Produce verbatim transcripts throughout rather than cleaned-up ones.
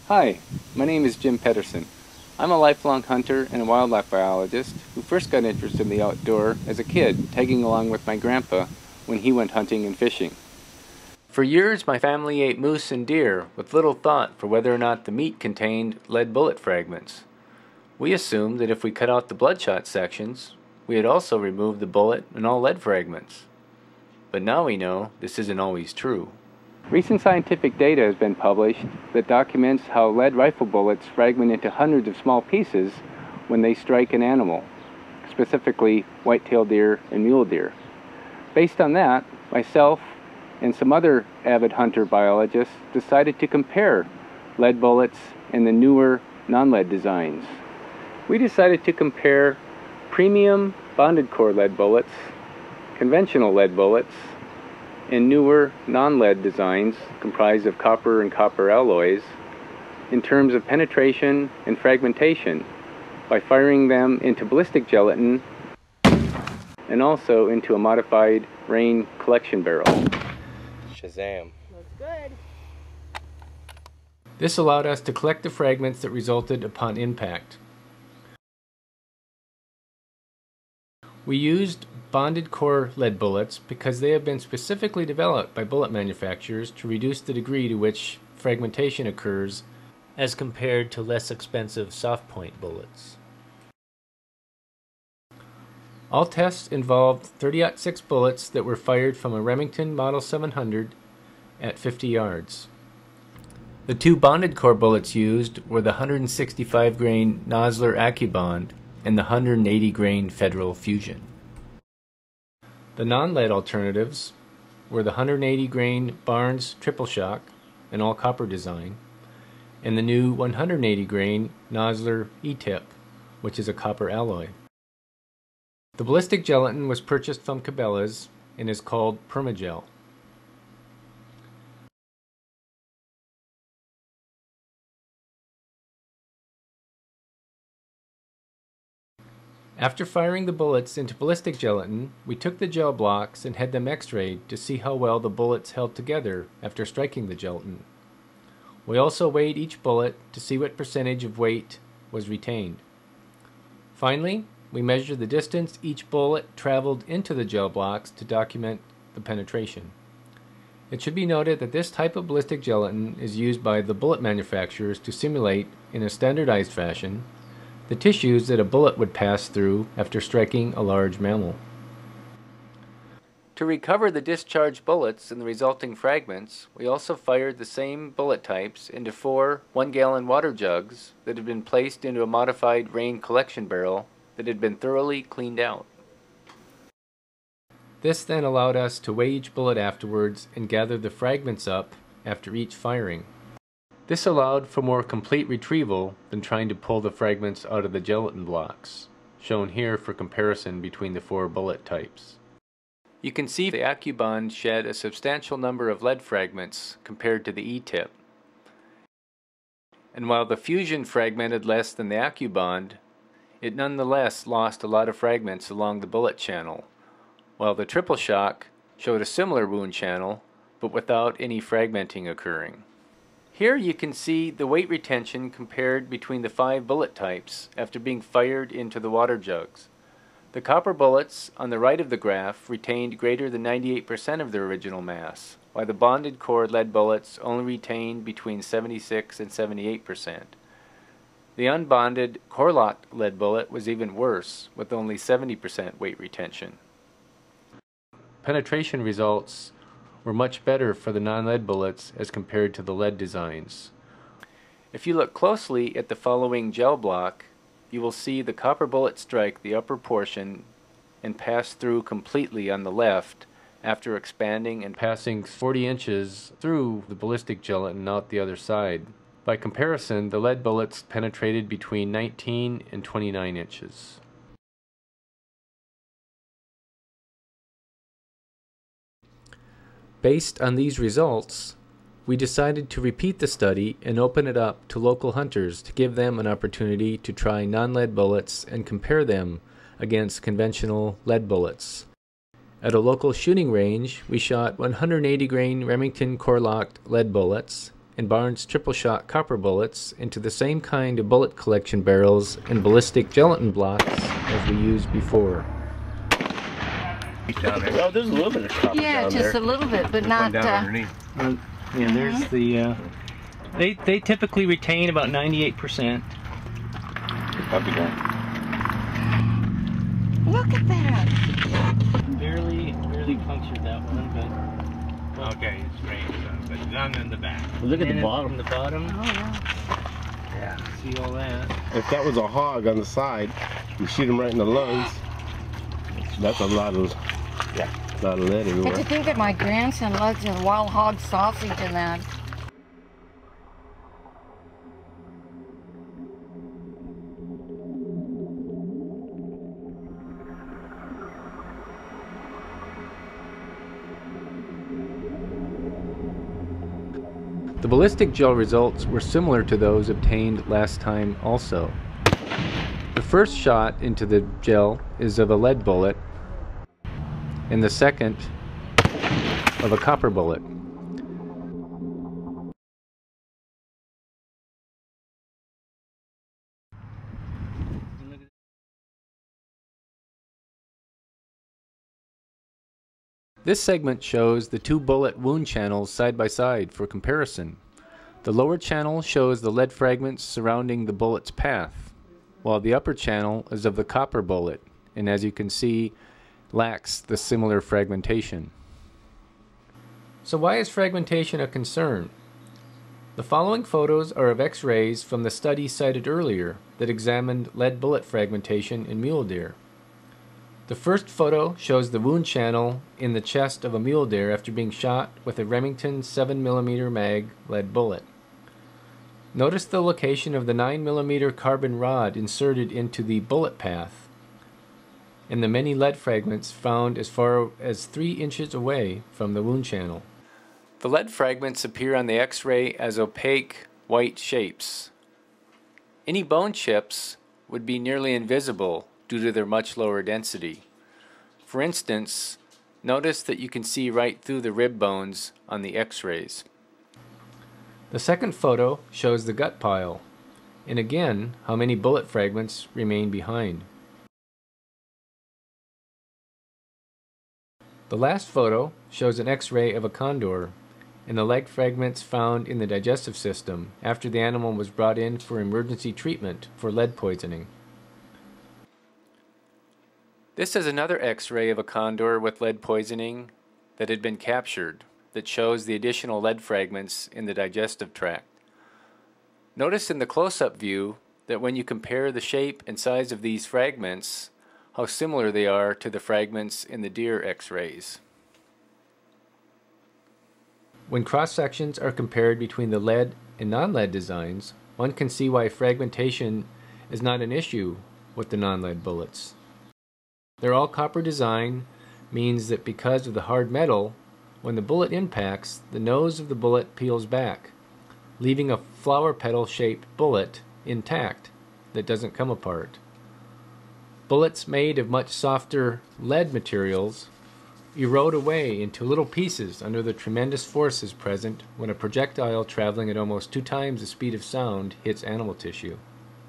Hi, my name is Jim Petterson. I'm a lifelong hunter and a wildlife biologist who first got interested in the outdoor as a kid, tagging along with my grandpa when he went hunting and fishing. For years, my family ate moose and deer with little thought for whether or not the meat contained lead bullet fragments. We assumed that if we cut out the bloodshot sections, we had also removed the bullet and all lead fragments. But now we know this isn't always true. Recent scientific data has been published that documents how lead rifle bullets fragment into hundreds of small pieces when they strike an animal, specifically white-tailed deer and mule deer. Based on that, myself and some other avid hunter biologists decided to compare lead bullets and the newer non-lead designs. We decided to compare premium bonded core lead bullets, conventional lead bullets, and newer non-lead designs comprised of copper and copper alloys in terms of penetration and fragmentation by firing them into ballistic gelatin and also into a modified rain collection barrel. Shazam. Looks good. This allowed us to collect the fragments that resulted upon impact. We used bonded core lead bullets because they have been specifically developed by bullet manufacturers to reduce the degree to which fragmentation occurs as compared to less expensive soft point bullets. All tests involved thirty aught six bullets that were fired from a Remington Model seven hundred at fifty yards. The two bonded core bullets used were the one hundred sixty-five grain Nosler AccuBond and the one hundred eighty grain Federal Fusion. The non-lead alternatives were the one hundred eighty grain Barnes Triple Shock, an all-copper design, and the new one hundred eighty grain Nosler E-Tip, which is a copper alloy. The ballistic gelatin was purchased from Cabela's and is called Permagel. After firing the bullets into ballistic gelatin, we took the gel blocks and had them x-rayed to see how well the bullets held together after striking the gelatin. We also weighed each bullet to see what percentage of weight was retained. Finally, we measured the distance each bullet traveled into the gel blocks to document the penetration. It should be noted that this type of ballistic gelatin is used by the bullet manufacturers to simulate, in a standardized fashion, the tissues that a bullet would pass through after striking a large mammal. To recover the discharged bullets and the resulting fragments, we also fired the same bullet types into four one-gallon water jugs that had been placed into a modified rain collection barrel that had been thoroughly cleaned out. This then allowed us to weigh each bullet afterwards and gather the fragments up after each firing. This allowed for more complete retrieval than trying to pull the fragments out of the gelatin blocks, shown here for comparison between the four bullet types. You can see the AccuBond shed a substantial number of lead fragments compared to the E-Tip. And while the Fusion fragmented less than the AccuBond, it nonetheless lost a lot of fragments along the bullet channel, while the Triple Shock showed a similar wound channel, but without any fragmenting occurring. Here you can see the weight retention compared between the five bullet types after being fired into the water jugs. The copper bullets on the right of the graph retained greater than ninety-eight percent of their original mass, while the bonded core lead bullets only retained between seventy-six and seventy-eight percent. The unbonded core-locked lead bullet was even worse, with only seventy percent weight retention. Penetration results were much better for the non-lead bullets as compared to the lead designs. If you look closely at the following gel block, you will see the copper bullet strike the upper portion and pass through completely on the left after expanding and passing forty inches through the ballistic gelatin out the other side. By comparison, the lead bullets penetrated between nineteen and twenty-nine inches. Based on these results, we decided to repeat the study and open it up to local hunters to give them an opportunity to try non-lead bullets and compare them against conventional lead bullets. At a local shooting range, we shot one hundred eighty grain Remington core-locked lead bullets and Barnes triple-shot copper bullets into the same kind of bullet collection barrels and ballistic gelatin blocks as we used before. Down there. Well, there's a little bit of copper Yeah, down just there. a little bit, but There's not. one down Uh, underneath. Well, yeah, there's the. Uh, they they typically retain about ninety-eight percent. Copy that. look at that. Barely barely punctured that one, but. Okay, it's strange, but none in the back. Look at the bottom. From the bottom. Oh yeah. Yeah. See all that. If that was a hog on the side, you shoot him right in the lungs. That's a lot of, Yeah. lot of lead But to everywhere. think that my grandson loves a wild hog sausage and that. The ballistic gel results were similar to those obtained last time also. The first shot into the gel is of a lead bullet, and the second of a copper bullet. This segment shows the two bullet wound channels side by side for comparison. The lower channel shows the lead fragments surrounding the bullet's path, while the upper channel is of the copper bullet, and as you can see, lacks the similar fragmentation. So why is fragmentation a concern? The following photos are of X-rays from the study cited earlier that examined lead bullet fragmentation in mule deer. The first photo shows the wound channel in the chest of a mule deer after being shot with a Remington seven millimeter mag lead bullet. Notice the location of the nine millimeter carbon rod inserted into the bullet path and the many lead fragments found as far as three inches away from the wound channel. The lead fragments appear on the X-ray as opaque white shapes. Any bone chips would be nearly invisible due to their much lower density. For instance, notice that you can see right through the rib bones on the X-rays. The second photo shows the gut pile, and again how many bullet fragments remain behind. The last photo shows an X-ray of a condor and the leg fragments found in the digestive system after the animal was brought in for emergency treatment for lead poisoning. This is another X-ray of a condor with lead poisoning that had been captured that shows the additional lead fragments in the digestive tract. Notice in the close-up view that when you compare the shape and size of these fragments, how similar they are to the fragments in the deer X-rays. When cross-sections are compared between the lead and non-lead designs, one can see why fragmentation is not an issue with the non-lead bullets. Their all copper design means that because of the hard metal, when the bullet impacts, the nose of the bullet peels back, leaving a flower petal shaped bullet intact that doesn't come apart. Bullets made of much softer lead materials erode away into little pieces under the tremendous forces present when a projectile traveling at almost two times the speed of sound hits animal tissue.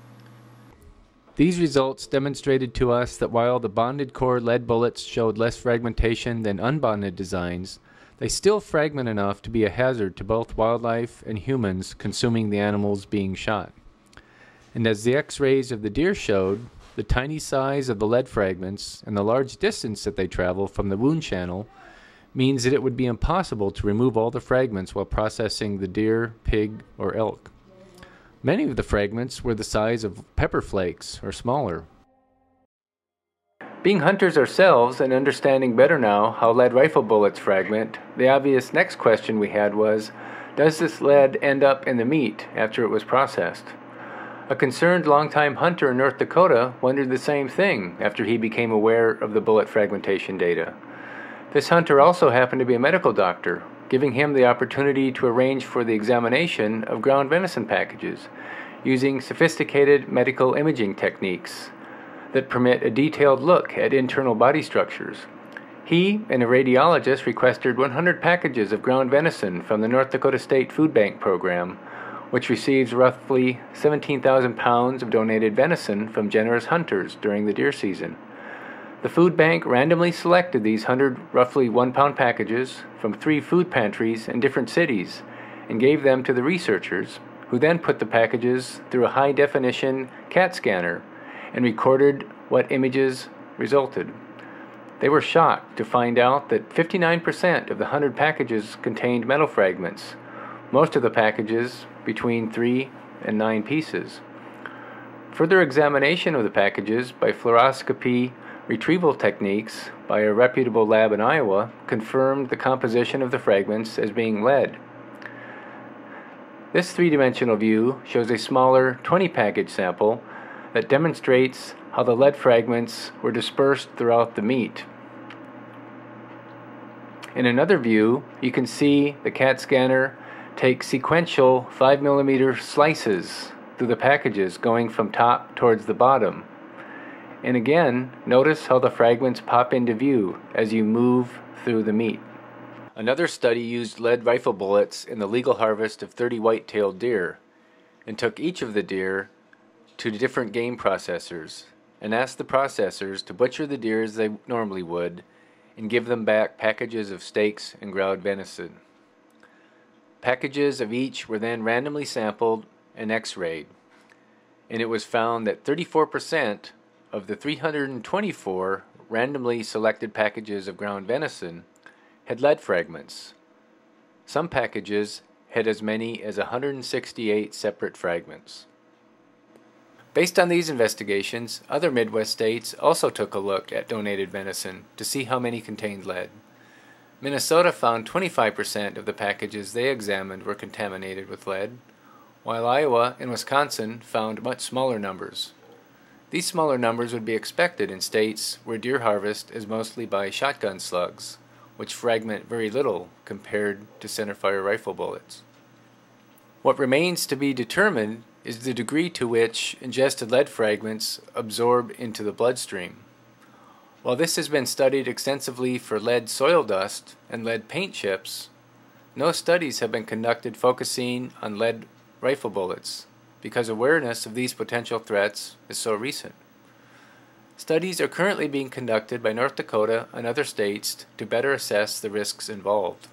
These results demonstrated to us that while the bonded core lead bullets showed less fragmentation than unbonded designs, they still fragment enough to be a hazard to both wildlife and humans consuming the animals being shot. And as the X-rays of the deer showed, the tiny size of the lead fragments and the large distance that they travel from the wound channel means that it would be impossible to remove all the fragments while processing the deer, pig, or elk. Many of the fragments were the size of pepper flakes or smaller. Being hunters ourselves and understanding better now how lead rifle bullets fragment, the obvious next question we had was, does this lead end up in the meat after it was processed? A concerned longtime hunter in North Dakota wondered the same thing after he became aware of the bullet fragmentation data. This hunter also happened to be a medical doctor, giving him the opportunity to arrange for the examination of ground venison packages using sophisticated medical imaging techniques that permit a detailed look at internal body structures. He and a radiologist requested one hundred packages of ground venison from the North Dakota State Food Bank program, which receives roughly seventeen thousand pounds of donated venison from generous hunters during the deer season. The food bank randomly selected these one hundred roughly one-pound packages from three food pantries in different cities and gave them to the researchers, who then put the packages through a high-definition CAT scanner and recorded what images resulted. They were shocked to find out that fifty-nine percent of the one hundred packages contained metal fragments, most of the packages between three and nine pieces. Further examination of the packages by fluoroscopy retrieval techniques by a reputable lab in Iowa confirmed the composition of the fragments as being lead. This three-dimensional view shows a smaller twenty package sample that demonstrates how the lead fragments were dispersed throughout the meat. In another view, you can see the CAT scanner take sequential five millimeter slices through the packages going from top towards the bottom. And again, notice how the fragments pop into view as you move through the meat. Another study used lead rifle bullets in the legal harvest of thirty white-tailed deer and took each of the deer to different game processors and asked the processors to butcher the deer as they normally would and give them back packages of steaks and ground venison. Packages of each were then randomly sampled and x-rayed, and it was found that thirty-four percent of the three hundred twenty-four randomly selected packages of ground venison had lead fragments. Some packages had as many as one hundred sixty-eight separate fragments. Based on these investigations, other Midwest states also took a look at donated venison to see how many contained lead. Minnesota found twenty-five percent of the packages they examined were contaminated with lead, while Iowa and Wisconsin found much smaller numbers. These smaller numbers would be expected in states where deer harvest is mostly by shotgun slugs, which fragment very little compared to centerfire rifle bullets. What remains to be determined is the degree to which ingested lead fragments absorb into the bloodstream. While this has been studied extensively for lead soil dust and lead paint chips, no studies have been conducted focusing on lead rifle bullets, because awareness of these potential threats is so recent. Studies are currently being conducted by North Dakota and other states to better assess the risks involved.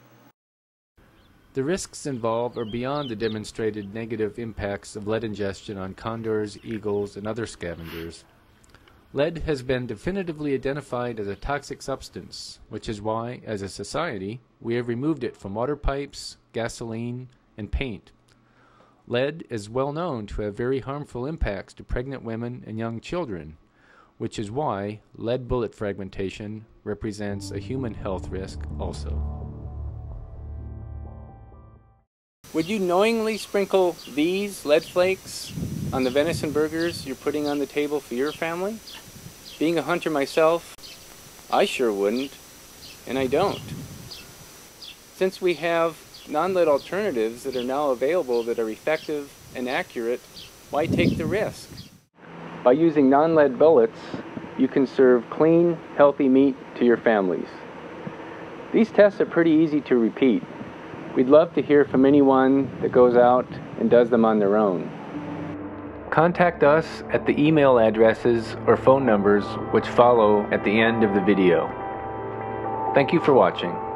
The risks involved are beyond the demonstrated negative impacts of lead ingestion on condors, eagles, and other scavengers. Lead has been definitively identified as a toxic substance, which is why, as a society, we have removed it from water pipes, gasoline, and paint. Lead is well known to have very harmful impacts to pregnant women and young children, which is why lead bullet fragmentation represents a human health risk also. Would you knowingly sprinkle these lead flakes on the venison burgers you're putting on the table for your family? Being a hunter myself, I sure wouldn't, and I don't. Since we have non-lead alternatives that are now available that are effective and accurate, why take the risk? By using non-lead bullets, you can serve clean, healthy meat to your families. These tests are pretty easy to repeat. We'd love to hear from anyone that goes out and does them on their own. Contact us at the email addresses or phone numbers which follow at the end of the video. Thank you for watching.